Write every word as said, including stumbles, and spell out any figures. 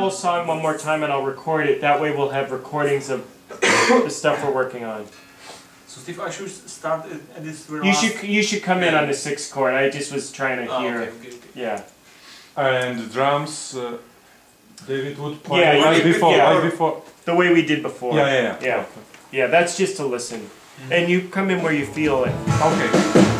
whole song one more time and I'll record it. That way we'll have recordings of the stuff we're working on. So Steve, I should start at this very You last... should you should come in on the sixth chord. I just was trying to Oh, hear. okay, okay, okay. Yeah. And the drums, uh, David would play Yeah, right you- before, yeah. right before. The way we did before. Yeah, yeah, yeah. Yeah. Yeah, that's just to listen. And you come in where you feel it. Okay.